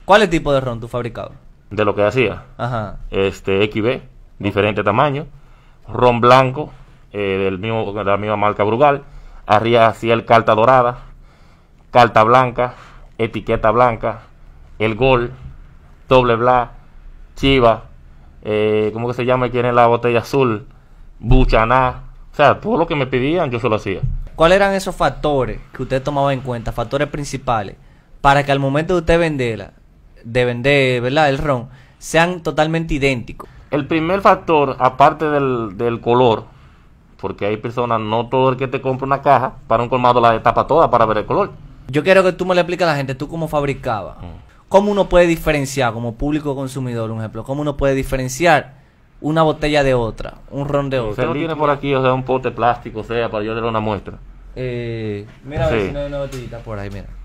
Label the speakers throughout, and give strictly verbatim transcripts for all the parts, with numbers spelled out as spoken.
Speaker 1: ¿Cuál tipo de ron tú fabricabas?
Speaker 2: De lo que hacía.
Speaker 1: Ajá.
Speaker 2: Este, X B, diferente tamaño. Ron blanco, eh, del mismo, de la misma marca Brugal. Arriba hacía el carta dorada, carta blanca, etiqueta blanca, el Gol, doble black, Chiva, eh, ¿cómo que se llama? Quieren la botella azul, Buchaná. O sea, todo lo que me pedían yo se lo hacía.
Speaker 1: ¿Cuáles eran esos factores que usted tomaba en cuenta, factores principales, para que al momento de usted venderla, de vender, ¿verdad?, el ron, sean totalmente idénticos?
Speaker 2: El primer factor, aparte del, del color, porque hay personas, no todo el que te compra una caja para un colmado la tapa toda para ver el color.
Speaker 1: Yo quiero que tú me le expliques a la gente, tú cómo fabricabas, mm. cómo uno puede diferenciar como público consumidor, un ejemplo, cómo uno puede diferenciar una botella de otra, un ron de otra.
Speaker 2: Usted lo tiene por aquí, o sea, un pote plástico, o sea, para yo darle una muestra.
Speaker 1: Eh, mira a ver sí. si no hay una botellita por ahí, mira.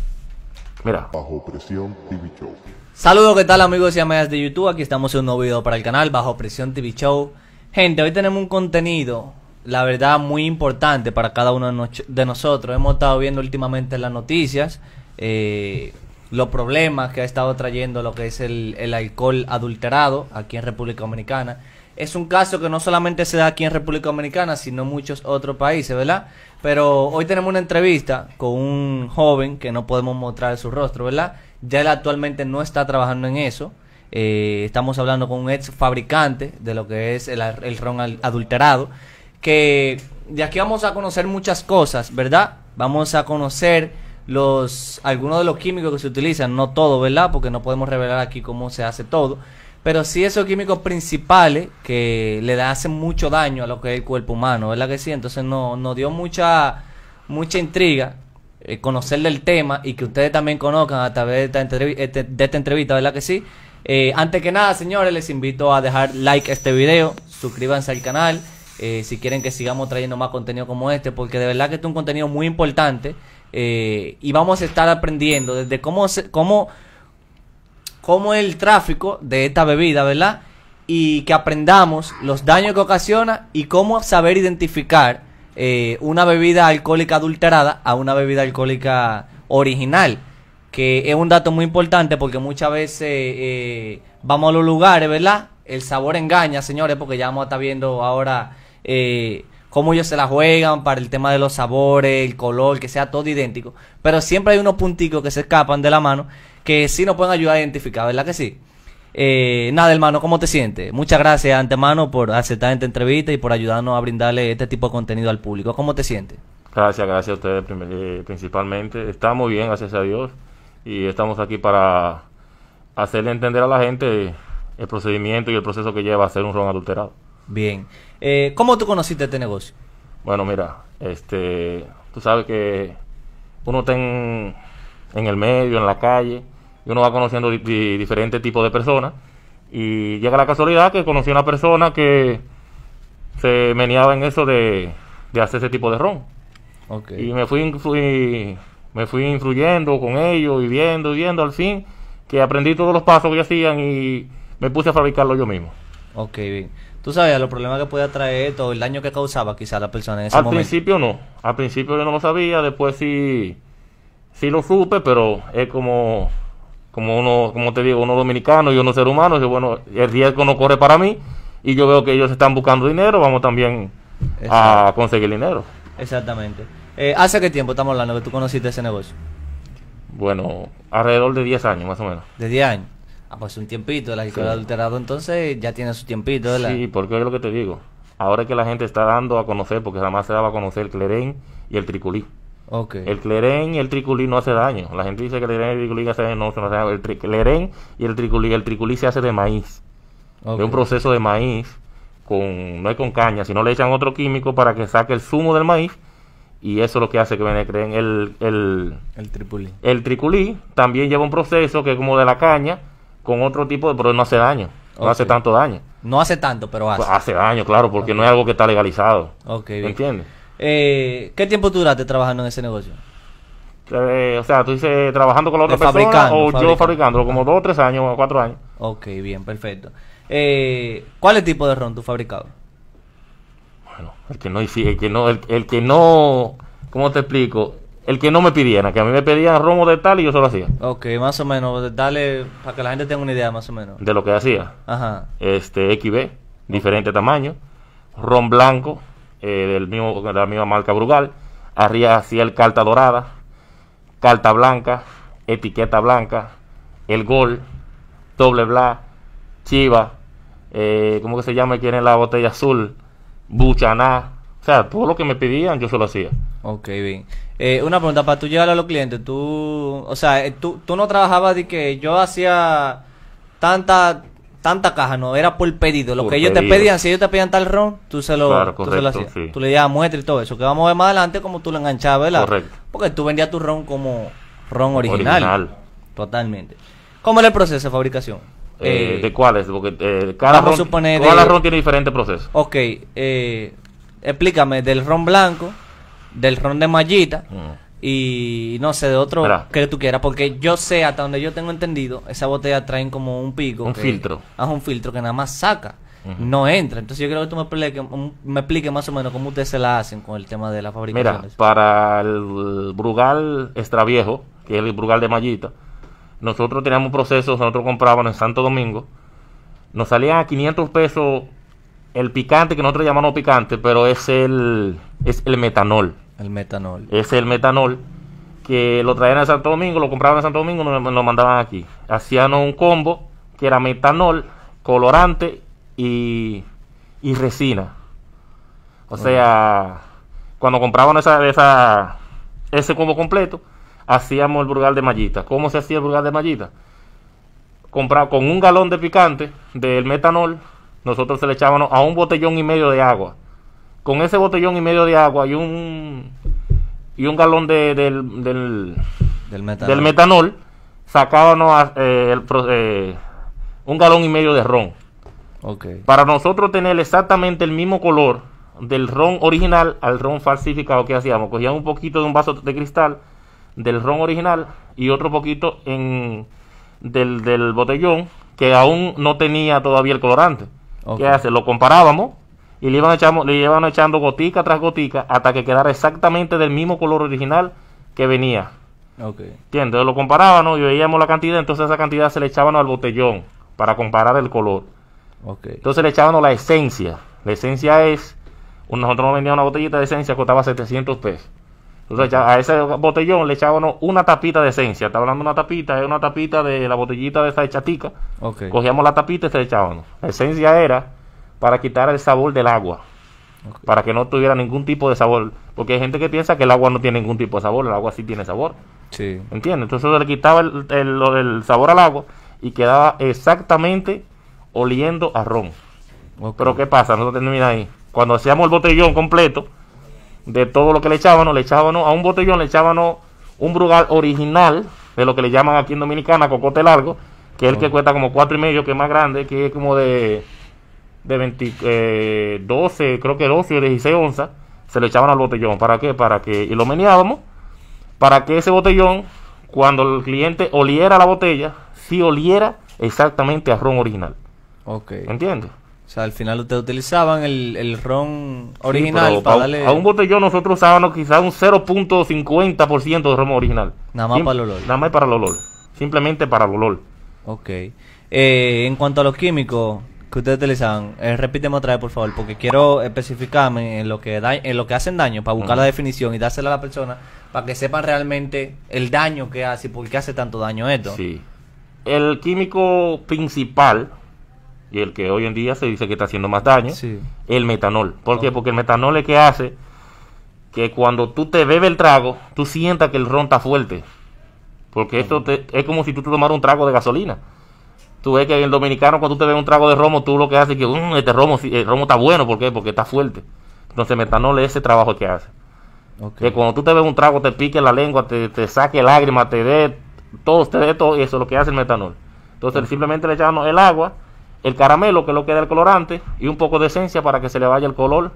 Speaker 2: Mira.
Speaker 3: Bajo Presión T V Show.
Speaker 1: Saludos, ¿qué tal amigos y amigas de YouTube? Aquí estamos en un nuevo video para el canal Bajo Presión T V Show. Gente, hoy tenemos un contenido, la verdad, muy importante para cada uno de, no de nosotros. Hemos estado viendo últimamente las noticias, eh, los problemas que ha estado trayendo lo que es el, el alcohol adulterado aquí en República Dominicana. Es un caso que no solamente se da aquí en República Dominicana, sino en muchos otros países, ¿verdad? Pero hoy tenemos una entrevista con un joven que no podemos mostrar su rostro, ¿verdad? Ya él actualmente no está trabajando en eso. Eh, estamos hablando con un ex fabricante de lo que es el, el ron adulterado. Que de aquí vamos a conocer muchas cosas, ¿verdad? Vamos a conocer los algunos de los químicos que se utilizan, no todo, ¿verdad? Porque no podemos revelar aquí cómo se hace todo. Pero sí esos químicos principales que le hacen mucho daño a lo que es el cuerpo humano, ¿verdad que sí? Entonces nos no dio mucha mucha intriga eh, conocer del tema y que ustedes también conozcan a través de esta, este, de esta entrevista, ¿verdad que sí? Eh, antes que nada, señores, les invito a dejar like a este video, suscríbanse al canal, eh, si quieren que sigamos trayendo más contenido como este, porque de verdad que este es un contenido muy importante eh, y vamos a estar aprendiendo desde cómo... Se, cómo cómo es el tráfico de esta bebida, ¿verdad? Y que aprendamos los daños que ocasiona y cómo saber identificar eh, una bebida alcohólica adulterada a una bebida alcohólica original, que es un dato muy importante porque muchas veces eh, vamos a los lugares, ¿verdad? El sabor engaña, señores, porque ya vamos a estar viendo ahora eh, cómo ellos se la juegan para el tema de los sabores, el color, que sea todo idéntico, pero siempre hay unos punticos que se escapan de la mano que sí nos pueden ayudar a identificar, ¿verdad que sí? Eh, nada, hermano, ¿cómo te sientes? Muchas gracias de antemano por aceptar esta entrevista y por ayudarnos a brindarle este tipo de contenido al público. ¿Cómo te sientes?
Speaker 2: Gracias, gracias a ustedes eh, principalmente. Estamos bien, gracias a Dios, y estamos aquí para hacerle entender a la gente el procedimiento y el proceso que lleva a hacer un ron adulterado.
Speaker 1: Bien. Eh, ¿Cómo tú conociste este negocio?
Speaker 2: Bueno, mira, este, tú sabes que uno está en, en el medio, en la calle, y uno va conociendo di di diferentes tipos de personas, y llega la casualidad que conocí a una persona que se meneaba en eso de, de hacer ese tipo de ron. Okay. Y me fui, fui, me fui influyendo con ellos, y viendo, y viendo, al fin, que aprendí todos los pasos que hacían y me puse a fabricarlo yo mismo.
Speaker 1: Ok, bien. ¿Tú sabías los problemas que podía traer esto, el daño que causaba quizá a la persona en ese
Speaker 2: al
Speaker 1: momento?
Speaker 2: Al principio no, al principio yo no lo sabía, después sí, sí lo supe, pero es como... como uno, como te digo, uno dominicano y uno ser humano, que bueno, el riesgo no corre para mí, y yo veo que ellos están buscando dinero, vamos también Exacto. a conseguir dinero.
Speaker 1: Exactamente. Eh, ¿Hace qué tiempo estamos hablando que tú conociste ese negocio?
Speaker 2: Bueno, alrededor de diez años, más o menos.
Speaker 1: ¿De diez años? Ah, pues un tiempito, el alcohol sí. adulterado, entonces ya tiene su tiempito, ¿verdad?
Speaker 2: Sí, porque es lo que te digo. Ahora es que la gente está dando a conocer, porque además se daba a conocer el clerén y el triculí.
Speaker 1: Okay.
Speaker 2: El clerén y el triculí no hace daño. La gente dice que el clerén y el triculí hace daño, no, no hace daño. El clerén y el triculí, el triculí se hace de maíz, okay. de un proceso de maíz, con no es con caña, sino le echan otro químico para que saque el zumo del maíz, y eso es lo que hace que viene el clerén. El, el,
Speaker 1: el triculí.
Speaker 2: El triculí también lleva un proceso que es como de la caña, con otro tipo de, pero no hace daño, no okay. hace tanto daño.
Speaker 1: No hace tanto, pero hace.
Speaker 2: Pues hace daño, claro, porque okay. no es algo que está legalizado.
Speaker 1: Okay,
Speaker 2: ¿Me entiendes?
Speaker 1: Eh, ¿Qué tiempo duraste trabajando en ese negocio?
Speaker 2: Eh, o sea, tú dices trabajando con la otra persona o fabricando. Yo fabricándolo, como dos o tres años o cuatro años.
Speaker 1: Ok, bien, perfecto. Eh, ¿Cuál tipo de ron tú fabricabas?
Speaker 2: Bueno, el que no, el que no, el, el que no, ¿cómo te explico? el que no me pidieran, que a mí me pedían romo de tal y yo solo hacía.
Speaker 1: Ok, más o menos, dale, para que la gente tenga una idea más o menos.
Speaker 2: De lo que hacía.
Speaker 1: Ajá.
Speaker 2: Este, X B, diferente tamaño. Ron blanco, eh, del mismo, de la misma marca Brugal. Arriba hacía el carta dorada, carta blanca, etiqueta blanca, el Gol, doble black, Chiva, eh, ¿cómo que se llama? Quieren la botella azul, Buchaná. O sea, todo lo que me pedían yo solo hacía.
Speaker 1: Ok, bien. Eh, una pregunta, para tú llegar a los clientes, tú, o sea, eh, tú, tú no trabajabas de que yo hacía tanta tanta caja, no, era por pedido. Lo
Speaker 2: Por
Speaker 1: que ellos
Speaker 2: pedido.
Speaker 1: te pedían, si ellos te pedían tal ron, tú se lo,
Speaker 2: Claro,
Speaker 1: tú se lo
Speaker 2: correcto,
Speaker 1: hacías.
Speaker 2: sí.
Speaker 1: Tú le dabas muestra y todo eso, que vamos a ver más adelante como tú lo enganchabas, ¿verdad?
Speaker 2: Correcto.
Speaker 1: Porque tú vendías tu ron como ron original.
Speaker 2: Original.
Speaker 1: Totalmente. ¿Cómo era el proceso de fabricación?
Speaker 2: Eh,
Speaker 1: Eh,
Speaker 2: ¿De cuáles? Porque eh, cada,
Speaker 1: vamos a
Speaker 2: ron,
Speaker 1: suponer
Speaker 2: cada
Speaker 1: de-
Speaker 2: ron tiene diferentes procesos.
Speaker 1: Ok, eh, explícame del ron blanco, del ron de mallita
Speaker 2: Mm.
Speaker 1: y no sé, de otro
Speaker 2: Mira.
Speaker 1: que tú quieras, porque yo sé, hasta donde yo tengo entendido, esa botella traen como un pico.
Speaker 2: Un
Speaker 1: que-
Speaker 2: filtro.
Speaker 1: Ah, un filtro que nada más saca,
Speaker 2: Ujú.
Speaker 1: no entra. Entonces yo creo que tú me expliques, me expliques más o menos cómo ustedes se la hacen con el tema de la fabricación.
Speaker 2: Mira, para el Brugal extra viejo, que es el Brugal de mallita, nosotros teníamos un proceso, nosotros comprábamos en Santo Domingo, nos salía a quinientos pesos el picante, que nosotros llamamos picante, pero es el, es el metanol.
Speaker 1: El metanol.
Speaker 2: Es el metanol que lo traían a Santo Domingo, lo compraban en Santo Domingo y nos lo mandaban aquí. Hacían un combo que era metanol, colorante y, y resina. O sea, cuando compraban esa, esa, ese combo completo, hacíamos el Brugal de mallita. ¿Cómo se hacía el Brugal de mallita? Comprar con un galón de picante del metanol, nosotros se le echábamos a un botellón y medio de agua. Con ese botellón y medio de agua y un y un galón de, del, del,
Speaker 1: Del metanol.
Speaker 2: del metanol, sacábamos a, eh, el pro- eh, un galón y medio de ron.
Speaker 1: Ok.
Speaker 2: Para nosotros tener exactamente el mismo color del ron original al ron falsificado, que hacíamos? Cogíamos un poquito de un vaso de cristal del ron original y otro poquito en del, del botellón que aún no tenía todavía el colorante.
Speaker 1: Ok.
Speaker 2: ¿Qué hace? Lo comparábamos y le iban, echando, le iban echando gotica tras gotica hasta que quedara exactamente del mismo color original que venía.
Speaker 1: Ok.
Speaker 2: ¿Entiendes? Entonces lo comparábamos y veíamos la cantidad, entonces esa cantidad se le echaban al botellón para comparar el color.
Speaker 1: Ok.
Speaker 2: Entonces le echaban la esencia. La esencia es, un- nosotros nos vendíamos una botellita de esencia que costaba setecientos pesos. Entonces echa- a ese botellón le echábamos una tapita de esencia. Está hablando de una tapita, es una tapita de la botellita de esa de chatica.
Speaker 1: Ok.
Speaker 2: Cogíamos la tapita y se le echábamos. La esencia era para quitar el sabor del agua,
Speaker 1: Ok.
Speaker 2: para que no tuviera ningún tipo de sabor. Porque hay gente que piensa que el agua no tiene ningún tipo de sabor, el agua sí tiene sabor.
Speaker 1: Sí.
Speaker 2: ¿Entiendes? Entonces se le quitaba el, el- lo del sabor al agua y quedaba exactamente oliendo a ron.
Speaker 1: Ok.
Speaker 2: Pero ¿qué pasa? No termina ahí. Cuando hacíamos el botellón completo de todo lo que le echábamos, le echábamos a un botellón, le echábamos un Brugal original, de lo que le llaman aquí en Dominicana cocote largo, que es el que
Speaker 1: Oh.
Speaker 2: cuesta como cuatro y medio, que es más grande, que es como de de veinte, eh, doce, creo que doce o dieciséis onzas, se le echaban al botellón. ¿Para qué? Para que, y lo meneábamos, para que ese botellón, cuando el cliente oliera la botella, sí oliera exactamente a ron original.
Speaker 1: Ok.
Speaker 2: ¿Entiendes?
Speaker 1: O sea, al final ustedes utilizaban el, el ron
Speaker 2: Sí,
Speaker 1: original
Speaker 2: pero
Speaker 1: para
Speaker 2: a,
Speaker 1: darle...
Speaker 2: a un botellón nosotros usábamos quizás un cero punto cincuenta por ciento de ron original.
Speaker 1: Nada más
Speaker 2: Sim-
Speaker 1: para el olor.
Speaker 2: Nada más para el olor. Simplemente para el olor.
Speaker 1: Ok. Eh, en cuanto a los químicos que ustedes utilizaban, eh, repíteme otra vez, por favor, porque quiero especificarme en lo que da, en lo que hacen daño, para buscar
Speaker 2: Ujú.
Speaker 1: la definición y dársela a la persona, para que sepan realmente el daño que hace y por qué hace tanto daño esto.
Speaker 2: Sí. El químico principal, y el que hoy en día se dice que está haciendo más daño,
Speaker 1: Sí.
Speaker 2: el metanol. ¿Por qué?
Speaker 1: Oh.
Speaker 2: Porque el metanol es que hace que cuando tú te bebes el trago, tú sientas que el ron está fuerte. Porque esto te- es como si tú te tomaras un trago de gasolina. Tú ves que el dominicano, cuando tú te bebes un trago de romo, tú lo que haces es que "Mm, este romo, sí- el romo está bueno". ¿Por qué? Porque está fuerte. Entonces el metanol es ese trabajo que hace.
Speaker 1: Ok.
Speaker 2: Que cuando tú te bebes un trago, te pique la lengua, te, te saque lágrimas, te dé todo, te dé todo, y eso es lo que hace el metanol. Entonces simplemente le echamos el agua, el caramelo, que es lo que da el colorante, y un poco de esencia para que se le vaya el color,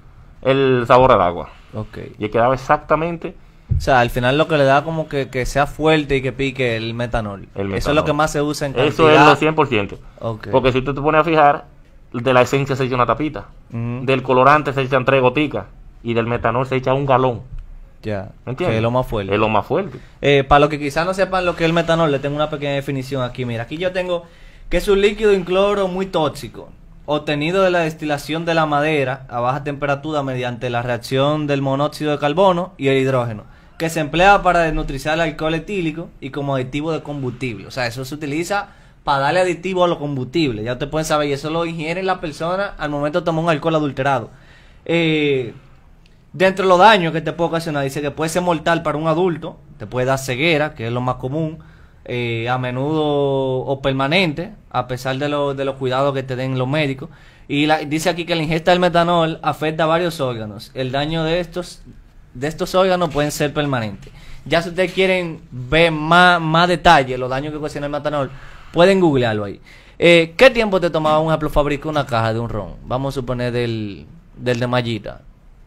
Speaker 2: el sabor al agua.
Speaker 1: Ok.
Speaker 2: Y quedaba exactamente
Speaker 1: O sea, al final lo que le da como que, que sea fuerte y que pique el metanol.
Speaker 2: el metanol.
Speaker 1: Eso es lo que más se usa en cantidad.
Speaker 2: Eso es lo cien por ciento.
Speaker 1: Ok.
Speaker 2: Porque si tú te pones a fijar, de la esencia se echa una tapita,
Speaker 1: Ujú.
Speaker 2: del colorante se echan tres goticas, y del metanol se echa un galón.
Speaker 1: Ya,
Speaker 2: ¿Me entiendes?
Speaker 1: que es lo más fuerte.
Speaker 2: Es lo más fuerte.
Speaker 1: Eh, para los que quizás no sepan lo que es el metanol, le tengo una pequeña definición aquí. Mira, aquí yo tengo que es un líquido incoloro muy tóxico, obtenido de la destilación de la madera a baja temperatura mediante la reacción del monóxido de carbono y el hidrógeno, que se emplea para desnutrizar el alcohol etílico y como aditivo de combustible. O sea, eso se utiliza para darle aditivo a los combustibles. Ya ustedes pueden saber, y eso lo ingiere la persona al momento de tomar un alcohol adulterado. Eh... Dentro de los daños que te puede ocasionar, dice que puede ser mortal para un adulto, te puede dar ceguera, que es lo más común, eh, a menudo o permanente, a pesar de, lo, de los cuidados que te den los médicos. Y la, dice aquí que la ingesta del metanol afecta a varios órganos. El daño de estos, de estos órganos pueden ser permanentes. Ya si ustedes quieren ver más, más detalle, los daños que ocasiona el metanol, pueden googlearlo ahí. Eh, ¿Qué tiempo te tomaba, un ejemplo, fabricar una caja de un ron? Vamos a suponer del, del de mallita.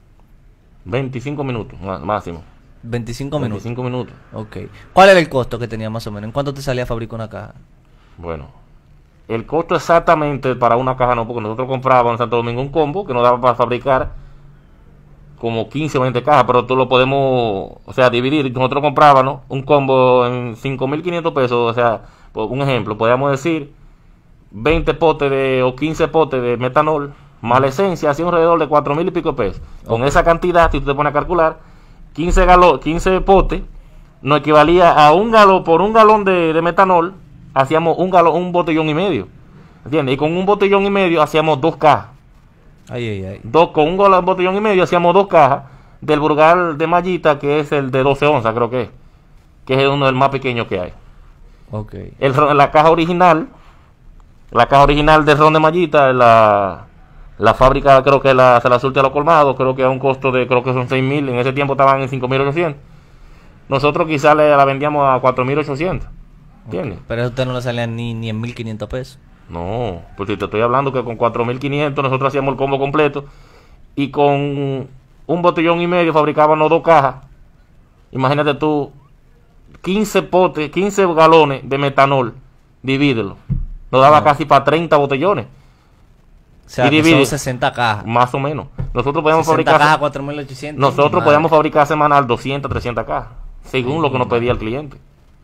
Speaker 2: veinticinco minutos máximo.
Speaker 1: veinticinco minutos.
Speaker 2: veinticinco minutos.
Speaker 1: Ok. ¿Cuál era el costo que tenía más o menos? ¿En cuánto te salía a fabricar una caja?
Speaker 2: Bueno, el costo exactamente para una caja no, porque nosotros comprábamos en Santo Domingo un combo que nos daba para fabricar como quince o veinte cajas, pero tú lo podemos, o sea, dividir. Nosotros comprábamos un combo en cinco mil quinientos pesos, o sea, por un ejemplo, podríamos decir veinte potes de, o quince potes de metanol, más la esencia, hacía alrededor de cuatro mil y pico pesos. Okay. Con esa cantidad, si tú te pones a calcular, quince, galo, quince potes, nos equivalía a un galón, por un galón de, de metanol, hacíamos un galón, un botellón y medio. ¿Entiendes? Y con un botellón y medio hacíamos dos cajas.
Speaker 1: Ay, ay, ay.
Speaker 2: Dos, con un galón, botellón y medio hacíamos dos cajas del Brugal de mallita, que es el de doce onzas, creo que es. Que es uno del más pequeño que hay.
Speaker 1: Ok.
Speaker 2: El, la caja original, la caja original de ron de mallita, la... La fábrica creo que la, se la surte a los colmados, creo que a un costo de, creo que son seis mil, en ese tiempo estaban en cinco mil ochocientos. Nosotros quizás le, la vendíamos a cuatro mil ochocientos, ¿entiendes?
Speaker 1: Okay. Pero eso usted no le salía ni, ni en mil quinientos pesos.
Speaker 2: No, pues si te estoy hablando que con cuatro mil quinientos nosotros hacíamos el combo completo y con un botellón y medio fabricábamos dos cajas. Imagínate tú, quince potes, quince galones de metanol, divídelo. Nos daba no. casi para treinta botellones.
Speaker 1: O sea, que son sesenta cajas.
Speaker 2: Más o menos. Nosotros podíamos
Speaker 1: sesenta
Speaker 2: fabricar.
Speaker 1: cajas, cuatro mil ochocientos.
Speaker 2: Nosotros podíamos fabricar semanal doscientas, trescientas cajas. Según Ay, lo que nos pedía el cliente.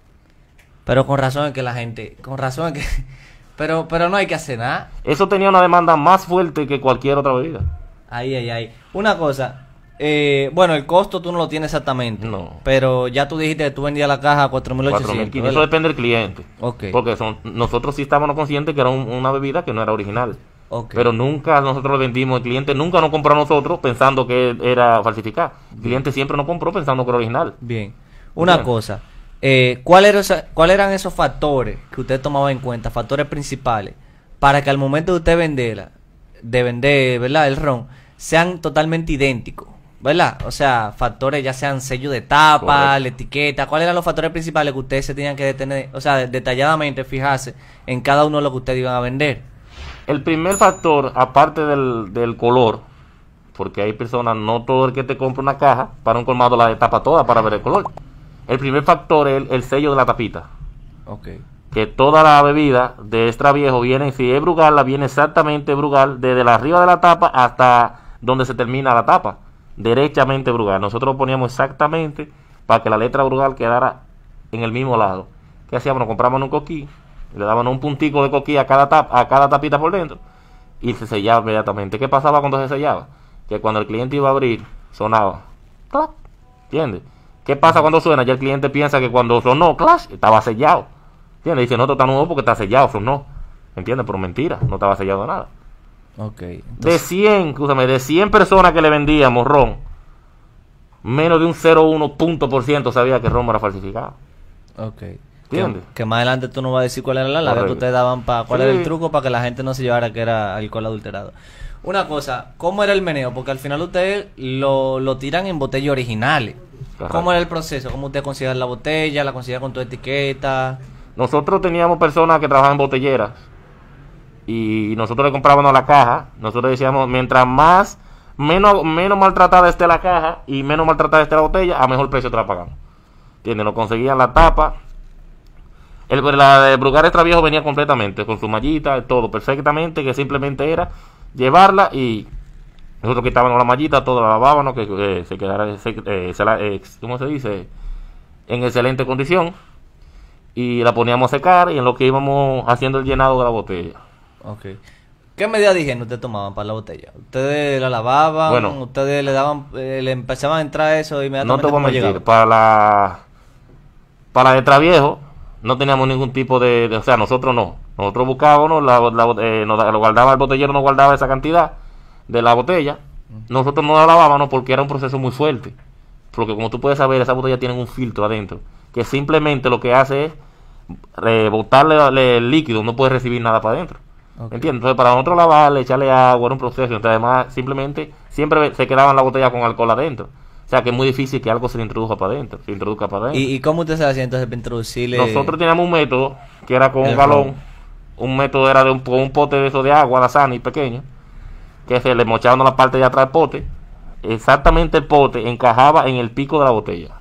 Speaker 1: Pero con razón es que la gente. Con razón es que. Pero, pero no hay que hacer nada.
Speaker 2: Eso tenía una demanda más fuerte que cualquier otra bebida.
Speaker 1: Ay, ay, ay. Una cosa. Eh, bueno, el costo tú no lo tienes exactamente.
Speaker 2: No.
Speaker 1: Pero ya tú dijiste que tú vendías la caja a cuatro mil ochocientos.
Speaker 2: Eso depende del cliente.
Speaker 1: Okay.
Speaker 2: Porque son, nosotros sí estábamos conscientes que era un, una bebida que no era original. Okay. Pero nunca nosotros lo vendimos. El cliente nunca nos compró a nosotros pensando que era falsificado. El cliente siempre nos compró pensando que era original.
Speaker 1: Bien. Una Bien. cosa. Eh, ¿Cuáles era, cuál eran esos factores que usted tomaba en cuenta, factores principales, para que al momento de usted venderla, de vender, ¿verdad?, el ron, sean totalmente idénticos, ¿verdad? O sea, factores ya sean sello de tapa, Correcto. la etiqueta. ¿Cuáles eran los factores principales que ustedes se tenían que detener, o sea, detalladamente fijarse en cada uno de los que ustedes iban a vender?
Speaker 2: El primer factor, aparte del, del color, porque hay personas, no todo el que te compra una caja para un colmado la tapa toda para ver el color. El primer factor es el, el sello de la tapita.
Speaker 1: Okay.
Speaker 2: Que toda la bebida de extra viejo viene, si es Brugal, la viene exactamente Brugal, desde la arriba de la tapa hasta donde se termina la tapa. Derechamente Brugal. Nosotros poníamos exactamente para que la letra Brugal quedara en el mismo lado. ¿Qué hacíamos? Nos compramos un coquí, le daban un puntico de coquí a cada, tap, a cada tapita por dentro y se sellaba inmediatamente. ¿Qué pasaba cuando se sellaba? Que cuando el cliente iba a abrir, sonaba. ¡Clac! ¿Entiendes? ¿Qué pasa cuando suena? Ya el cliente piensa que cuando sonó, clash, estaba sellado. ¿Entiendes? Dice, no, esto está nuevo porque está sellado, sonó. ¿Entiendes? Pero mentira, no estaba sellado nada.
Speaker 1: Ok. Entonces...
Speaker 2: De cien, escúchame, de cien personas que le vendíamos ron, menos de un cero punto uno punto por ciento sabía que el ron era falsificado.
Speaker 1: Ok.
Speaker 2: ¿Entiendes?
Speaker 1: Que, que más adelante tú no vas a decir cuál era la larga que ustedes daban para cuál sí. era el truco para que la gente no se llevara que era alcohol adulterado. Una cosa, ¿cómo era el meneo? Porque al final ustedes lo, lo tiran en botellas originales. Correcto. ¿Cómo era el proceso? ¿Cómo usted consigue la botella? ¿La consigue con tu etiqueta?
Speaker 2: Nosotros teníamos personas que trabajaban en botelleras y nosotros le comprábamos la caja. Nosotros decíamos, mientras más, menos, menos maltratada esté la caja y menos maltratada esté la botella, a mejor precio te la pagamos. ¿Entiendes? Nos conseguían la tapa. El, la de Brugal Extra Viejo venía completamente, con su mallita, todo perfectamente, que simplemente era llevarla y Nosotros quitábamos la mallita, todo la lavábamos, que eh, se quedara, se, eh, se la, eh, ¿cómo se dice? En excelente condición. Y la poníamos a secar y en lo que íbamos haciendo el llenado de la botella.
Speaker 1: Ok. ¿Qué medidas de higiene ustedes tomaban para la botella? ¿Ustedes la lavaban?
Speaker 2: Bueno.
Speaker 1: ¿Ustedes le daban, eh, le empezaban a entrar eso inmediatamente?
Speaker 2: No te voy a
Speaker 1: cuando
Speaker 2: mentir,
Speaker 1: llegaba?
Speaker 2: para la, para de Traviejo no teníamos ningún tipo de, de- o sea, nosotros no. Nosotros buscábamos, la, la, eh, nos, lo guardaba el botellero, nos guardaba esa cantidad de la botella. Nosotros no la lavábamos porque era un proceso muy fuerte. Porque como tú puedes saber, esa botella tiene un filtro adentro, que simplemente lo que hace es eh, botarle el líquido, no puede recibir nada para adentro.
Speaker 1: Ok.
Speaker 2: ¿Entiendes? Entonces para nosotros lavarle, echarle agua, era un proceso. Entonces además simplemente siempre se quedaba en la botella con alcohol adentro. O sea que es muy difícil que algo se le introduzca para adentro, se introduzca para adentro.
Speaker 1: ¿Y, y cómo ustedes se hacían entonces para introducirle?
Speaker 2: Nosotros teníamos un método que era con
Speaker 1: el
Speaker 2: un galón.
Speaker 1: ron?
Speaker 2: Un método era de un, con un pote de eso de agua, Dasani, pequeño, que se le mochaba en la parte de atrás del pote. Exactamente el pote encajaba en el pico de la botella.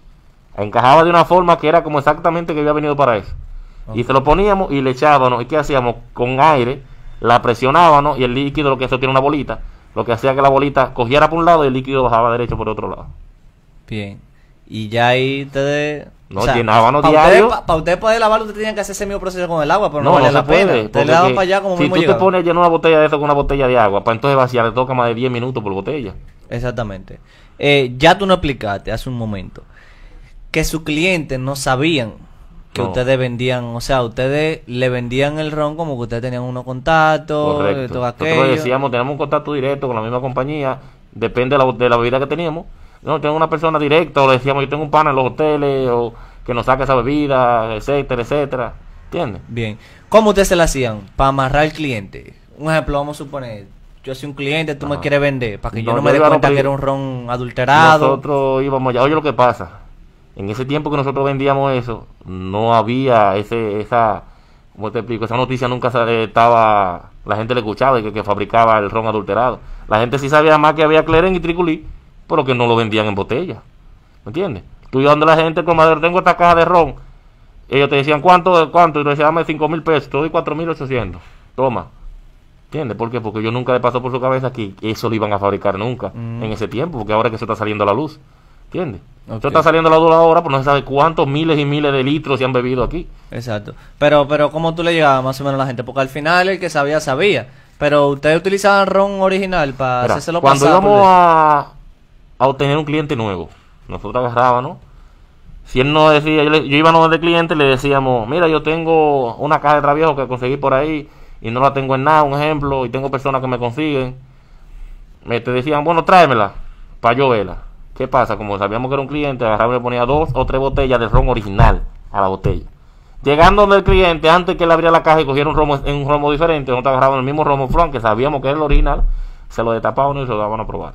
Speaker 2: Encajaba de una forma que era como exactamente que había venido para eso. Y
Speaker 1: Ok.
Speaker 2: se lo poníamos y le echábamos. ¿Y qué hacíamos? Con aire, la presionábamos y el líquido, lo que eso tiene una bolita, lo que hacía que la bolita cogiera por un lado y el líquido bajaba derecho por otro lado.
Speaker 1: Bien. Y ya ahí ustedes...
Speaker 2: No, llenábamos
Speaker 1: para
Speaker 2: diario.
Speaker 1: ustedes, para ustedes poder lavarlo, ustedes tenían que hacer ese mismo proceso con el agua, pero no,
Speaker 2: No, no,
Speaker 1: valía
Speaker 2: se
Speaker 1: la pena.
Speaker 2: puede.
Speaker 1: Ustedes le daban
Speaker 2: porque
Speaker 1: para allá como
Speaker 2: si
Speaker 1: mismo
Speaker 2: tú te
Speaker 1: llegaban.
Speaker 2: pones a llenar una botella de eso con una botella de agua, para entonces vaciar, le toca más de diez minutos por botella.
Speaker 1: Exactamente. Eh, ya tú no explicaste hace un momento que sus clientes no sabían que
Speaker 2: No.
Speaker 1: ustedes vendían, o sea, ustedes le vendían el ron como que ustedes tenían unos contactos,
Speaker 2: Correcto.
Speaker 1: todo
Speaker 2: Nosotros
Speaker 1: aquello.
Speaker 2: decíamos, tenemos un contacto directo con la misma compañía, depende de la, de la bebida que teníamos. No, tengo una persona directa, o le decíamos, yo tengo un pana en los hoteles, o que nos saque esa bebida, etcétera, etcétera. ¿Entiendes?
Speaker 1: Bien. ¿Cómo ustedes se la hacían para amarrar al cliente? Un ejemplo, vamos a suponer, yo soy un cliente, tú me
Speaker 2: Ajá.
Speaker 1: quieres vender, para que yo
Speaker 2: No,
Speaker 1: no
Speaker 2: yo
Speaker 1: me dé
Speaker 2: iba a
Speaker 1: cuenta
Speaker 2: pedir-
Speaker 1: que era un ron adulterado.
Speaker 2: Nosotros íbamos allá. Oye, lo que pasa, en ese tiempo que nosotros vendíamos eso, no había ese, esa, ¿cómo te explico? Esa noticia nunca se- estaba, la gente le escuchaba y que, que fabricaba el ron adulterado. La gente sí sabía más que había Cleren y Triculí, pero que no lo vendían en botella. ¿Me entiendes? Tú ibas donde la gente, comadre, tengo esta caja de ron. Ellos te decían, ¿cuánto? ¿Cuánto? Y tú decías, dame cinco mil pesos, te doy cuatro mil ochocientos. Toma. ¿Entiendes? ¿Por qué? Porque yo nunca le pasó por su cabeza que eso lo iban a fabricar nunca
Speaker 1: Mm.
Speaker 2: en ese tiempo, porque ahora es que eso está saliendo a la luz. ¿Entiendes?
Speaker 1: Ok.
Speaker 2: Eso está saliendo a la luz ahora, pues no se sabe cuántos miles y miles de litros se han bebido aquí.
Speaker 1: Exacto. Pero, pero ¿cómo tú le llegabas más o menos a la gente? Porque al final el que sabía, sabía. Pero ustedes utilizaban ron original para
Speaker 2: Mira,
Speaker 1: hacérselo
Speaker 2: cuando
Speaker 1: pasar por
Speaker 2: íbamos
Speaker 1: de-
Speaker 2: a, a obtener un cliente nuevo, nosotros agarrábamos, si él nos decía, yo, le- yo iba a donde el cliente y le decíamos, mira, yo tengo una caja de Traviejo que conseguí por ahí y no la tengo en nada, un ejemplo, y tengo personas que me consiguen. Me te decían, bueno, tráemela para yo verla. ¿Qué pasa? Como sabíamos que era un cliente, agarraba y le ponía dos o tres botellas de ron original a la botella. Llegando donde el cliente, antes que él abriera la caja y cogiera un romo, en un romo diferente, nosotros agarrábamos el mismo romo flan que sabíamos que era el original, se lo destapaban y se lo daban a probar.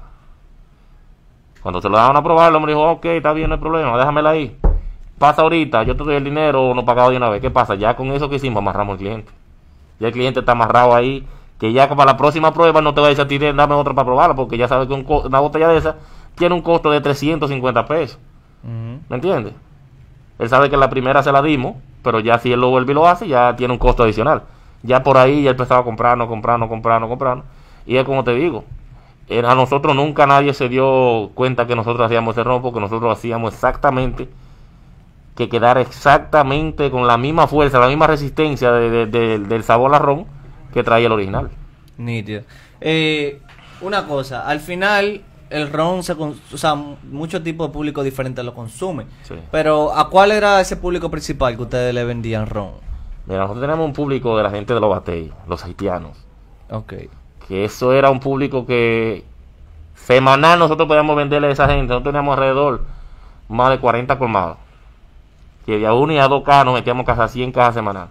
Speaker 2: Cuando se lo daban a probar, el hombre dijo, ok, está bien, no hay problema, déjamela ahí. Pasa ahorita, yo te doy el dinero o no pagado de una vez. ¿Qué pasa? Ya con eso que hicimos, amarramos al cliente. Ya el cliente está amarrado ahí, que ya para la próxima prueba no te va a decir a ti, dame otra para probarla, porque ya sabes que un co- una botella de esa tiene un costo de trescientos cincuenta pesos.
Speaker 1: Ujú.
Speaker 2: ¿Me entiendes? Él sabe que la primera se la dimos, pero ya si él lo vuelve y lo hace, ya tiene un costo adicional. Ya por ahí ya empezaba a comprarnos, comprarnos, comprarnos, comprarnos. Y es como te digo, era- a nosotros nunca nadie se dio cuenta que nosotros hacíamos ese ron, porque nosotros hacíamos exactamente, que quedara exactamente con la misma fuerza, la misma resistencia de- de- de- del sabor a ron que traía el original.
Speaker 1: Nítido. Eh, una cosa, al final el ron se cons- o sea, muchos tipos de público diferentes lo consumen.
Speaker 2: Sí.
Speaker 1: Pero ¿a cuál era ese público principal que ustedes le vendían ron?
Speaker 2: Mira, nosotros tenemos un público de la gente de los bateos, los haitianos.
Speaker 1: Ok.
Speaker 2: Que eso era un público que semanal nosotros podíamos venderle a esa gente. Nosotros teníamos alrededor más de cuarenta colmados, que de a uno y a dos cajas nos metíamos casi cien cajas semanal.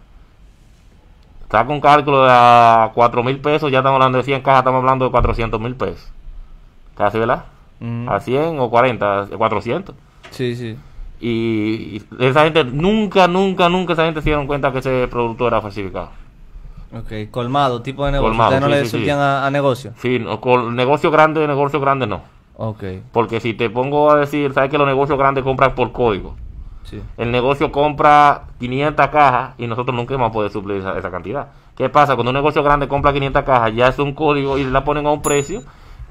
Speaker 2: Está con cálculo de a cuatro mil pesos, ya estamos hablando de cien cajas, estamos hablando de cuatrocientos mil pesos. Casi, ¿verdad?
Speaker 1: Mm.
Speaker 2: A cien o cuarenta, cuatrocientos.
Speaker 1: Sí, sí.
Speaker 2: Y, y esa gente, nunca, nunca, nunca esa gente se dieron cuenta que ese producto era falsificado.
Speaker 1: Ok, colmado, tipo de negocio.
Speaker 2: Colmado,
Speaker 1: Ustedes no
Speaker 2: sí,
Speaker 1: le
Speaker 2: sí, sí.
Speaker 1: surtían a, a negocio.
Speaker 2: Sí, no, con negocio grande, negocio grande no.
Speaker 1: Ok,
Speaker 2: Porque si te pongo a decir, sabes que los negocios grandes compran por código.
Speaker 1: sí.
Speaker 2: El negocio compra quinientas cajas y nosotros nunca vamos a poder suplir esa, esa cantidad. ¿Qué pasa? Cuando un negocio grande compra quinientas cajas, ya es un código y la ponen a un precio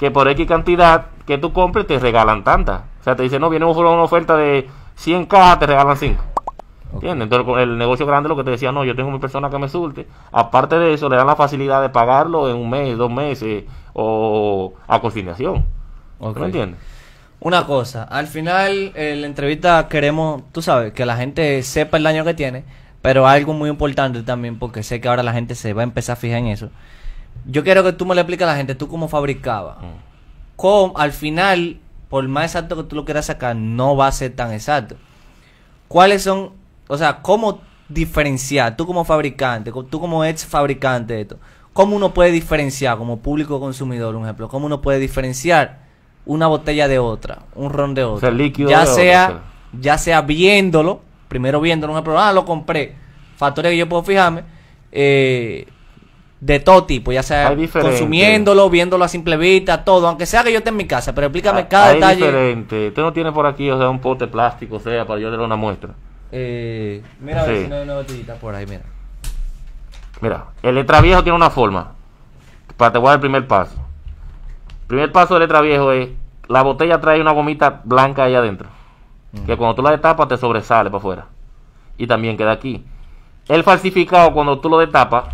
Speaker 2: que por X cantidad que tú compres te regalan tantas. O sea, te dicen, no, viene una oferta de cien cajas, te regalan cinco. Okay. ¿Entiendes? Entonces, con el negocio grande lo que te decía, no, yo tengo mi persona que me surte. Aparte de eso, le dan la facilidad de pagarlo en un mes, dos meses o a consignación. Okay. ¿Me entiendes?
Speaker 1: Una cosa, al final en la entrevista queremos, tú sabes, que la gente sepa el daño que tiene, pero algo muy importante también, porque sé que ahora la gente se va a empezar a fijar en eso. Yo quiero que tú me le expliques a la gente, tú cómo fabricabas. Mm. Cómo, al final, por más exacto que tú lo quieras sacar, no va a ser tan exacto. ¿Cuáles son, o sea, cómo diferenciar, tú como fabricante, tú como ex fabricante de esto, cómo uno puede diferenciar como público consumidor, un ejemplo, cómo uno puede diferenciar una botella de otra, un ron de otra, o sea, líquido ya de sea otro, ya sea viéndolo, primero viéndolo, un ejemplo, ah, lo compré, factores que yo puedo fijarme, eh, de todo tipo, ya sea consumiéndolo, viéndolo a simple vista, todo, aunque sea que yo esté en mi casa, pero explícame hay, cada
Speaker 2: hay
Speaker 1: detalle.
Speaker 2: Diferente. Usted no tiene por aquí, o sea, un pote plástico, o sea, para yo darle una muestra.
Speaker 1: Eh, mira, a ver sí. si no hay una botellita por ahí, mira.
Speaker 2: Mira, el letra viejo tiene una forma, para te voy a dar el primer paso. El primer paso de letra viejo es, la botella trae una gomita blanca ahí adentro, mm. que cuando tú la destapas te sobresale para afuera, y también queda aquí. El falsificado, cuando tú lo destapas,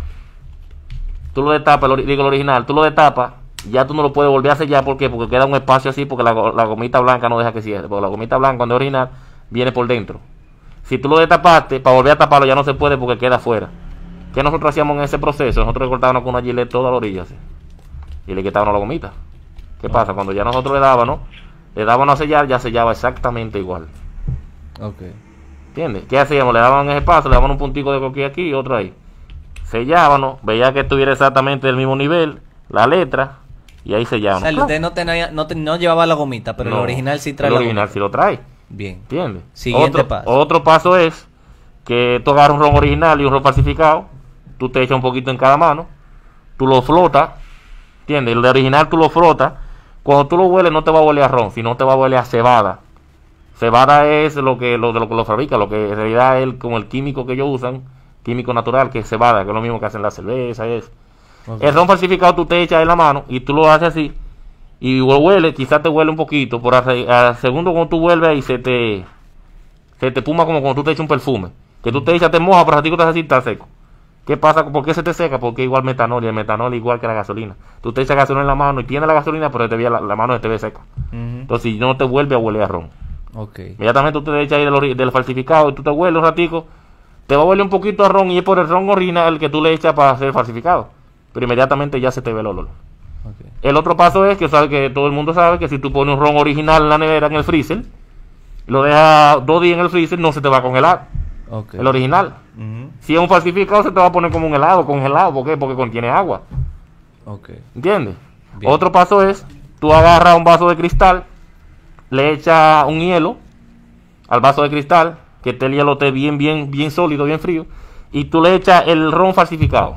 Speaker 2: tú lo destapas, digo el original, tú lo destapas, ya tú no lo puedes volver a sellar, ¿por qué? Porque queda un espacio así, porque la, la gomita blanca no deja que cierre, porque la gomita blanca cuando es original, viene por dentro. Si tú lo destapaste, para volver a taparlo ya no se puede porque queda afuera. ¿Qué nosotros hacíamos en ese proceso? Nosotros recortábamos con una gilet toda la orilla, así, y le quitábamos la gomita. ¿Qué oh. pasa? Cuando ya nosotros le dábamos, le dábamos a sellar, ya sellaba exactamente igual.
Speaker 1: Ok.
Speaker 2: ¿Entiendes? ¿Qué hacíamos? Le dábamos en ese paso, le dábamos un puntico de coquilla aquí y otro ahí. Sellábamos, veía que estuviera exactamente del mismo nivel, la letra, y ahí sellábamos.
Speaker 1: O sea, usted no, tenía, no, te, no llevaba la gomita, pero no, el original sí trae
Speaker 2: el
Speaker 1: la
Speaker 2: original
Speaker 1: gomita.
Speaker 2: sí lo trae.
Speaker 1: Bien.
Speaker 2: ¿Entiendes?
Speaker 1: Siguiente
Speaker 2: otro,
Speaker 1: paso.
Speaker 2: Otro paso es que tú agarras un ron original y un ron falsificado, tú te echas un poquito en cada mano, tú lo flotas, ¿entiendes? El de original tú lo frotas, cuando tú lo hueles no te va a hueler a ron, sino te va a hueler a cebada. Cebada es lo que lo de lo que lo fabrica, lo que en realidad es como el químico que ellos usan, químico natural, que es cebada, que es lo mismo que hacen la cerveza, es. Okay. El ron falsificado tú te echas en la mano y tú lo haces así, y lo huele, quizás te huele un poquito, por al segundo cuando tú vuelves ahí se te se te puma como cuando tú te echas un perfume, que tú te echas, te mojas, pero a ti estás así, está seco. ¿Qué pasa? ¿Por qué se te seca? Porque igual metanol, y el metanol igual que la gasolina. Tú te echas gasolina en la mano y tienes la gasolina, pero te ve la, la mano se te ve seca. Uh-huh. Entonces no te vuelve a huele a ron.
Speaker 1: Okay.
Speaker 2: Inmediatamente tú te echas ahí del, del falsificado y tú te hueles un ratico, te va a huele un poquito a ron y es por el ron original que tú le echas para hacer falsificado. Pero inmediatamente ya se te ve el olor. Okay. El otro paso es que sabe que todo el mundo sabe que si tú pones un ron original en la nevera, en el freezer, lo dejas dos días en el freezer, no se te va a congelar. Okay. El original. Uh-huh. Si es un falsificado se te va a poner como un helado, congelado. ¿Por qué? Porque contiene agua.
Speaker 1: Okay.
Speaker 2: ¿Entiendes? Bien. Otro paso es, tú agarras un vaso de cristal, le echas un hielo al vaso de cristal, que este hielo esté bien, bien, bien sólido, bien frío, y tú le echas el ron falsificado.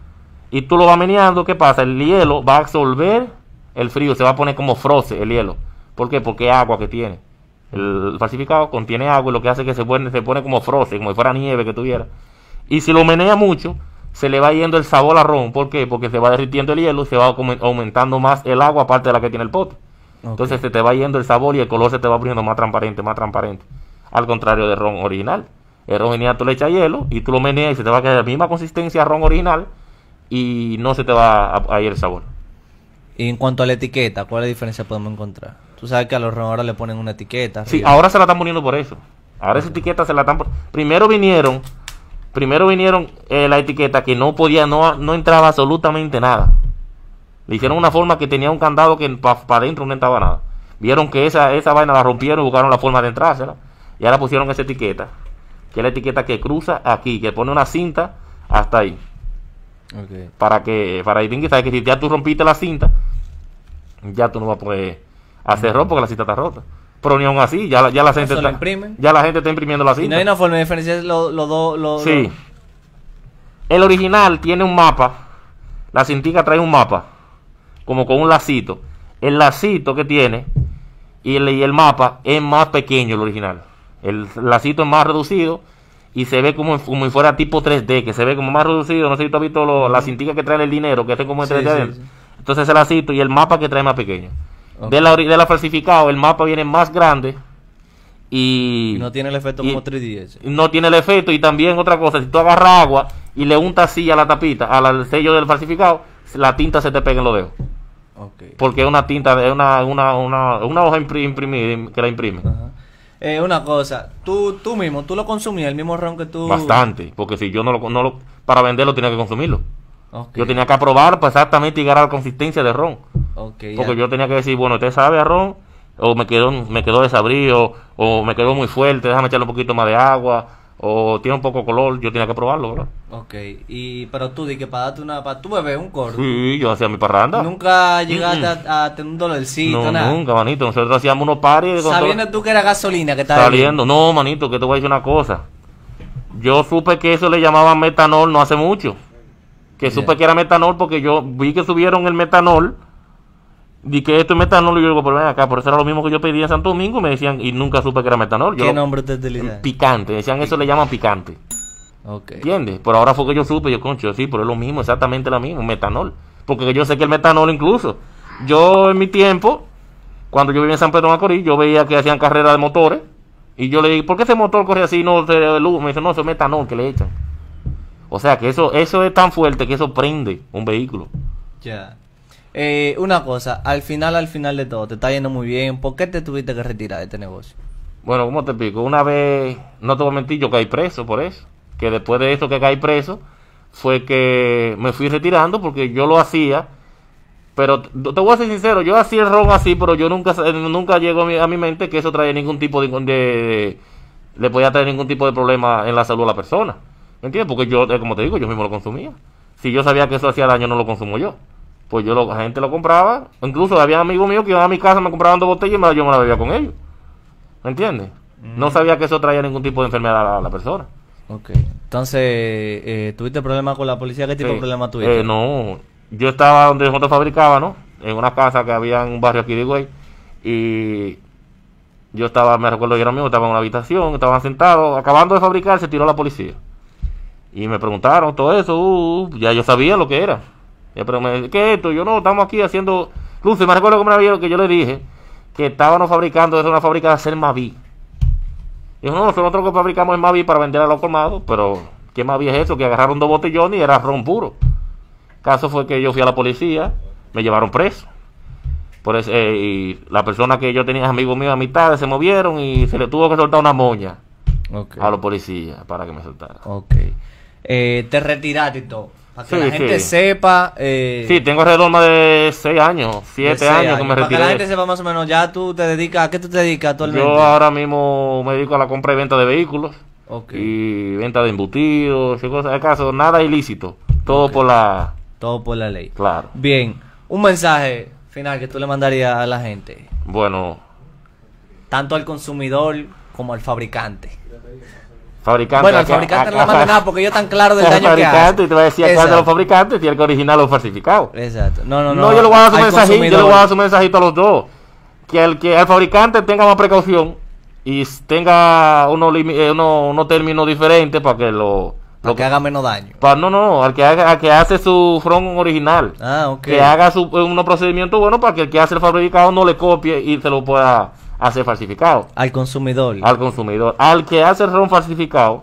Speaker 2: Y tú lo vas meneando, ¿qué pasa? El hielo va a absorber el frío, se va a poner como froce el hielo. ¿Por qué? Porque es agua que tiene. El falsificado contiene agua y lo que hace es que se pone, se pone como froce, como si fuera nieve que tuviera. Y si lo menea mucho, se le va yendo el sabor al ron. ¿Por qué? Porque se va derritiendo el hielo y se va aumentando más el agua aparte de la que tiene el pote. Okay. Entonces se te va yendo el sabor y el color se te va poniendo más transparente, más transparente. Al contrario del ron original. El ron original tú le echas hielo y tú lo meneas y se te va a quedar la misma consistencia ron original y no se te va a, a ir el sabor.
Speaker 1: Y en cuanto a la etiqueta, ¿cuál es la diferencia podemos encontrar? Tú sabes que a los ron ahora le ponen una etiqueta.
Speaker 2: Sí, arriba. Ahora se la están poniendo por eso. Ahora okay. Esa etiqueta se la están poniendo. Primero vinieron, primero vinieron eh, la etiqueta que no podía, no, no entraba absolutamente nada. Le hicieron una forma que tenía un candado que para pa adentro no entraba nada. Vieron que esa, esa vaina la rompieron y buscaron la forma de entrársela. Y ahora pusieron esa etiqueta, que es la etiqueta que cruza aquí, que pone una cinta hasta ahí. Okay. Para que, para distinguir, sabes que si ya tú rompiste la cinta, ya tú no vas a poder hacer ron porque la cinta está rota. Pero ni aún así, ya, ya la gente está, ya la gente está imprimiendo la cinta.
Speaker 1: Y no hay una forma de diferenciar los lo dos. Lo,
Speaker 2: sí.
Speaker 1: Lo...
Speaker 2: El original tiene un mapa. La cintica trae un mapa, como con un lacito. El lacito que tiene y el, y el mapa es más pequeño el original. El lacito es más reducido y se ve como, como si fuera tipo tres D, que se ve como más reducido. No sé si tú has visto lo, la cintica que trae el dinero, que es como en tres D. Sí, sí, sí. Entonces el lacito y el mapa que trae más pequeño.
Speaker 1: Ok.
Speaker 2: De la, ori- de la falsificado, el mapa viene más grande y,
Speaker 1: Y no tiene el efecto
Speaker 2: y-
Speaker 1: como tres D ese.
Speaker 2: no tiene el efecto. Y también otra cosa, si tú agarras agua y le untas así a la tapita, al, al sello del falsificado, la tinta se te pega en los dedos.
Speaker 1: Ok.
Speaker 2: Porque es una tinta, es una, una, una, una hoja impri- imprimida que la imprime.
Speaker 1: Ajá. Eh, una cosa, tú, tú mismo, tú lo consumías, el mismo ron que tú...
Speaker 2: Bastante, porque si yo no lo, no lo para venderlo tenía que consumirlo.
Speaker 1: Ok.
Speaker 2: Yo tenía que probar para exactamente llegar a la consistencia de ron.
Speaker 1: Ok, ya.
Speaker 2: Porque yo tenía que decir, bueno, ¿usted sabe a ron? O me quedó, me quedó desabrido, o me quedó muy fuerte, déjame echarle un poquito más de agua, o tiene un poco de color, yo tenía que probarlo, ¿verdad?
Speaker 1: Ok, y, pero tú di que para darte una, para tu bebé un corto.
Speaker 2: Sí, yo hacía mi parranda.
Speaker 1: Nunca llegaste
Speaker 2: Mm-mm.
Speaker 1: a, a tener un dolorcito,
Speaker 2: No,
Speaker 1: nada.
Speaker 2: nunca, manito. Nosotros hacíamos unos paris con
Speaker 1: Sabiendo
Speaker 2: todo-
Speaker 1: tú que era gasolina que estaba
Speaker 2: saliendo. No, manito, que te voy a decir una cosa. Yo supe que eso le llamaban metanol no hace mucho. Que
Speaker 1: Ya.
Speaker 2: supe que era metanol porque yo vi que subieron el metanol. Di que esto es metanol y yo digo, pero ven acá, por eso era lo mismo que yo pedía en Santo Domingo. Me decían, y nunca supe que era metanol. Yo
Speaker 1: ¿Qué
Speaker 2: lo-
Speaker 1: nombre usted utiliza?
Speaker 2: Picante, decían eso le llaman picante.
Speaker 1: Ok.
Speaker 2: ¿Entiendes? Pero ahora fue que yo supe, yo concho, sí, pero es lo mismo, exactamente lo mismo, metanol. Porque yo sé que el metanol incluso, yo en mi tiempo, cuando yo vivía en San Pedro de Macorís, yo veía que hacían carreras de motores, y yo le dije, ¿por qué ese motor corre así? No, se luz? Me dice, no, eso es metanol que le echan. O sea, que eso, eso es tan fuerte que eso prende un vehículo.
Speaker 1: Ya. Eh, una cosa, al final, al final de todo, te está yendo muy bien. ¿Por qué te tuviste que retirar de este negocio?
Speaker 2: Bueno, ¿cómo te explico? Una vez, no te voy a mentir, yo caí preso por eso. Que después de eso que caí preso, fue que me fui retirando porque yo lo hacía. Pero t- te voy a ser sincero, yo hacía el ron así, pero yo nunca sa- nunca llegó a mi, a mi mente que eso traía ningún tipo de, de- le podía traer ningún tipo de problema en la salud a la persona. ¿Me entiendes? Porque yo, eh, como te digo, yo mismo lo consumía. Si yo sabía que eso hacía daño, no lo consumo yo. Pues yo, lo, la gente lo compraba. Incluso había amigos míos que iban a mi casa, me compraban dos botellas y me, yo me la bebía con ellos. ¿Me entiendes? No sabía que eso traía ningún tipo de enfermedad a la, a la persona.
Speaker 1: Ok. Entonces, eh, ¿tuviste problemas con la policía? ¿Qué tipo
Speaker 2: Sí.
Speaker 1: de problema tuviste?
Speaker 2: Eh, no, yo estaba donde nosotros fabricaba, ¿no? En una casa que había en un barrio aquí de Higüey. Y yo estaba, me recuerdo que era mío, estaba en una habitación, estaban sentados, acabando de fabricar, se tiró la policía. Y me preguntaron todo eso, uh, ya yo sabía lo que era. Ya, pero me, ¿qué es esto? Yo no, estamos aquí haciendo luces. Me recuerdo que me vieron que yo le dije que estábamos fabricando, es una fábrica de hacer Maví. Dijo, no, nosotros lo que fabricamos es Maví para vender a los colmados, pero ¿qué Maví es eso? Que agarraron dos botellones y era ron puro. Caso fue que yo fui a la policía, me llevaron preso. Por eso, eh, y la persona que yo tenía, amigos míos, amistades, se movieron y se le tuvo que soltar una moña
Speaker 1: Ok.
Speaker 2: a los policías para que me soltaran.
Speaker 1: Ok. Eh, te retiraste y todo. Para que
Speaker 2: Sí,
Speaker 1: la gente
Speaker 2: sí.
Speaker 1: sepa. Eh,
Speaker 2: Sí, tengo alrededor más de seis años,
Speaker 1: de
Speaker 2: siete
Speaker 1: seis
Speaker 2: años que me
Speaker 1: Para que la gente
Speaker 2: retiré.
Speaker 1: sepa más o menos, ya tú te dedicas, ¿a qué tú te dedicas actualmente?
Speaker 2: Yo ahora mismo me dedico a la compra y venta de vehículos
Speaker 1: Ok.
Speaker 2: y venta de embutidos y cosas de caso, nada ilícito, todo
Speaker 1: Ok.
Speaker 2: por la...
Speaker 1: Todo por la ley.
Speaker 2: Claro.
Speaker 1: Bien. Un mensaje final que tú le mandarías a la gente.
Speaker 2: Bueno,
Speaker 1: Tanto al consumidor como al fabricante.
Speaker 2: fabricante...
Speaker 1: Bueno, al
Speaker 2: acá-
Speaker 1: fabricante no le
Speaker 2: acá-
Speaker 1: manda nada porque ellos están claros del
Speaker 2: al
Speaker 1: daño que
Speaker 2: fabricante,
Speaker 1: hacen.
Speaker 2: y te voy a decir acá de los
Speaker 1: Exacto.
Speaker 2: fabricantes y el que original o falsificado.
Speaker 1: Exacto. No, no, no.
Speaker 2: No, yo le voy a dar su
Speaker 1: al
Speaker 2: mensajito, yo le voy a dar
Speaker 1: consumidor.
Speaker 2: su mensajito a los dos. Que el que el fabricante tenga más precaución y s- tenga unos limi- eh, uno- unos términos diferentes para que lo,
Speaker 1: Para
Speaker 2: lo
Speaker 1: que haga menos daño.
Speaker 2: pa- no, no, al que haga, al que hace su front original.
Speaker 1: Ah, ok.
Speaker 2: Que haga su, eh, unos procedimientos buenos para que el que hace el fabricado no le copie y se lo pueda hacer falsificado
Speaker 1: Al consumidor.
Speaker 2: al consumidor. Al que hace el ron falsificado,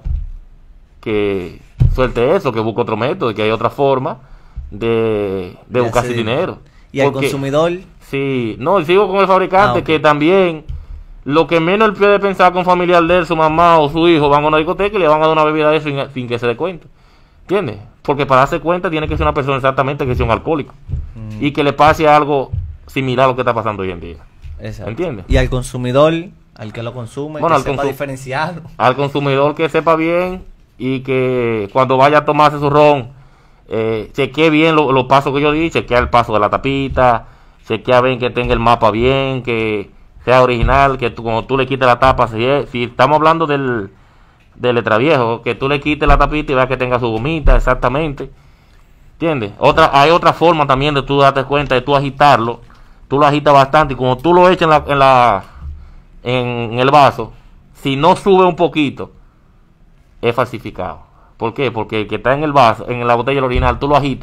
Speaker 2: que suelte eso, que busque otro método, que hay otra forma de, de
Speaker 1: De
Speaker 2: buscarse
Speaker 1: hacer-
Speaker 2: dinero.
Speaker 1: Y al
Speaker 2: Porque-
Speaker 1: consumidor.
Speaker 2: Sí, no, y sigo con el fabricante,
Speaker 1: Ah, ok.
Speaker 2: que también lo que menos él puede pensar con un familiar de él, su mamá o su hijo, van a una discoteca y le van a dar una bebida de eso sin, sin que se dé cuenta. ¿Entiendes? Porque para darse cuenta tiene que ser una persona exactamente que sea un alcohólico
Speaker 1: Mm,
Speaker 2: y que le pase algo similar a lo que está pasando hoy en día.
Speaker 1: exacto.
Speaker 2: ¿Entiendes?
Speaker 1: Y al consumidor, al que lo consume,
Speaker 2: Bueno,
Speaker 1: que
Speaker 2: al
Speaker 1: sepa
Speaker 2: consu-
Speaker 1: diferenciarlo.
Speaker 2: Al consumidor que sepa bien y que cuando vaya a tomarse su ron, eh, chequee bien lo- los pasos que yo di, chequea el paso de la tapita, chequea bien que tenga el mapa bien, que sea original, que tú, cuando tú le quites la tapa, si, es- si estamos hablando del, del letraviejo, que tú le quites la tapita y veas que tenga su gomita exactamente, ¿entiendes? Otra, hay otra forma también de tú darte cuenta, de tú agitarlo, tú lo agitas bastante y cuando tú lo echas en la, en la en el vaso, si no sube un poquito, es falsificado. ¿Por qué? Porque el que está en el vaso, en la botella original, tú lo agitas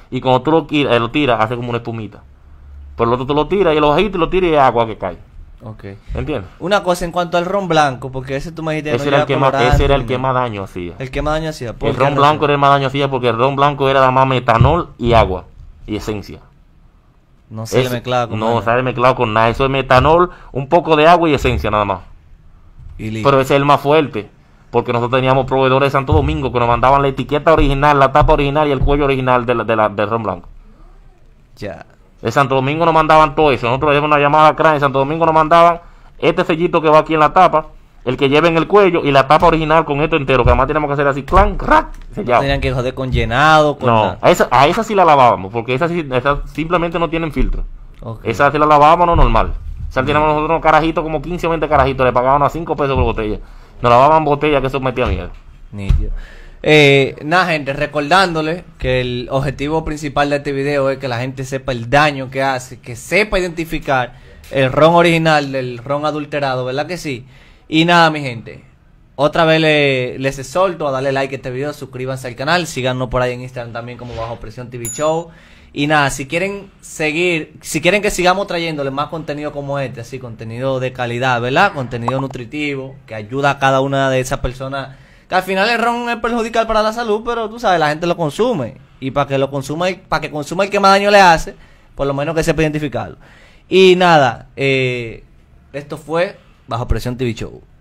Speaker 2: y cuando tú lo, eh, lo tiras, hace como una espumita. Pero el otro tú lo tiras y lo bajito y lo tiras y es agua que cae.
Speaker 1: Okay.
Speaker 2: ¿Entiendes?
Speaker 1: Una cosa en cuanto al ron blanco, porque ese tú me dijiste que
Speaker 2: Ese
Speaker 1: no
Speaker 2: era, el
Speaker 1: lleva
Speaker 2: que, más,
Speaker 1: colorante
Speaker 2: ese era el
Speaker 1: ni
Speaker 2: que
Speaker 1: nada.
Speaker 2: más daño hacía.
Speaker 1: El que más daño hacía. ¿Por
Speaker 2: El
Speaker 1: qué
Speaker 2: ron
Speaker 1: razón?
Speaker 2: blanco era el más daño hacía porque el ron blanco era nada más metanol y agua y esencia.
Speaker 1: No se
Speaker 2: Eso-
Speaker 1: le mezclaba con
Speaker 2: No
Speaker 1: nada.
Speaker 2: sale mezclado con nada. Eso es metanol, un poco de agua y esencia nada más.
Speaker 1: Y listo.
Speaker 2: Pero ese es el más fuerte. Porque nosotros teníamos proveedores de Santo Domingo que nos mandaban la etiqueta original, la tapa original y el cuello original de la, de la, del ron blanco.
Speaker 1: Ya.
Speaker 2: De Santo Domingo nos mandaban todo eso. Nosotros le dimos una llamada a Cran. De Santo Domingo nos mandaban este sellito que va aquí en la tapa, el que lleva en el cuello y la tapa original con esto entero. Que además tenemos que hacer así, clan, crack, sellado.
Speaker 1: Tenían que joder con llenado, con
Speaker 2: No,
Speaker 1: nada.
Speaker 2: a esa, a esa sí la lavábamos, porque esas sí, esas simplemente no tienen filtro.
Speaker 1: Ok.
Speaker 2: Esa sí la lavábamos no normal. Esa teníamos nosotros unos carajitos, como quince o veinte carajitos, le pagaban a cinco pesos por botella. Nos lavaban botella que eso metía miedo.
Speaker 1: Nítido. Eh, nada, gente, recordándole que el objetivo principal de este video es que la gente sepa el daño que hace, que sepa identificar el ron original del ron adulterado, ¿verdad que sí? Y nada, mi gente, otra vez le- les exhorto a darle like a este video, suscríbanse al canal, síganos por ahí en Instagram también como Bajo Presión T V Show. Y nada, si quieren seguir, si quieren que sigamos trayéndoles más contenido como este, así, contenido de calidad, ¿verdad? Contenido nutritivo, que ayuda a cada una de esas personas, que al final el ron es perjudicial para la salud, pero tú sabes, la gente lo consume. Y para que lo consuma, para que consuma el que más daño le hace, por lo menos que sepa identificarlo. Y nada, eh, esto fue Bajo Presión T V Show.